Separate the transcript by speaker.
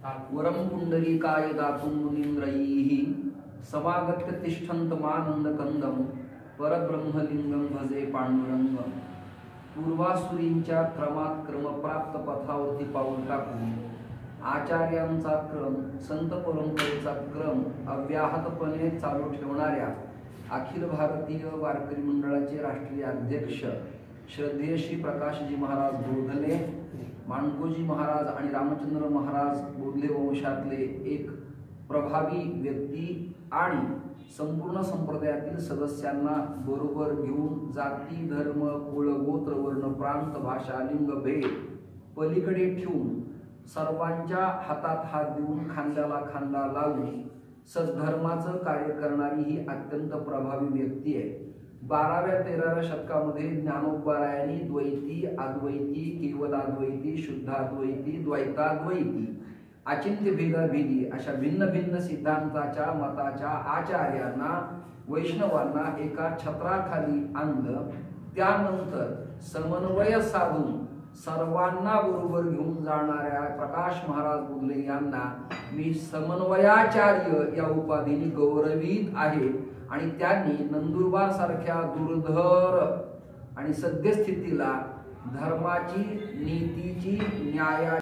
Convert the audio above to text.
Speaker 1: वरम पुंडरीकाय दातुं मुनीन्द्रैः समागत्य तिष्ठन्तमानन्दकन्दं परब्रह्मलिंगं भजे पांडुरंगं। पूर्वासुरींच्या क्रमात क्रमप्राप्त पथावरती पाऊल टाकून आचार्यांचा क्रम, संत परंपरेचा क्रम अव्याहतपणे चालू ठेवणाऱ्या अखिल भारतीय वारकरी मंडळाचे राष्ट्रीय अध्यक्ष श्रद्धेय श्री प्रकाशजी महाराज बोधले, माणकोजी महाराज आणि रामचंद्र महाराज बोधले वंशातले एक प्रभावी व्यक्ती आणि संपूर्ण संप्रदायातील सदस्यांना बरोबर घेऊन जाती, धर्म, कुळ, गोत्र, वर्ण, प्रांत, भाषा, लिंग भेद पलीकडे ठेवून सर्वांच्या हातात हात देऊन खांद्याला खांदा लावून सद्धर्माचं कार्य करणारी ही अत्यंत प्रभावी व्यक्ती आहे। 12व्या-13व्या शतकामध्ये ज्ञानोबारायांनी द्वैती, अद्वैती, केवलाद्वैती, शुद्धाद्वैती, द्वैताद्वैती, अचिंत्य भेदाभेदी अशा भिन्न भिन्न सिद्धांताच्या मताच्या आचार्यांना, वैष्णवांना एका छत्राखाली आणलं। त्यानंतर समन्वय साधून सर्वांना बरोबर घेऊन जाणाऱ्या प्रकाश महाराज बोधले यांना मी समन्वयाचार्य या उपाधीने गौरवित आहे आणि त्यांनी नंदुरबार सारख्या दुर्धर आणि सद्यस्थितीला धर्माची, नीतीची, न्यायाची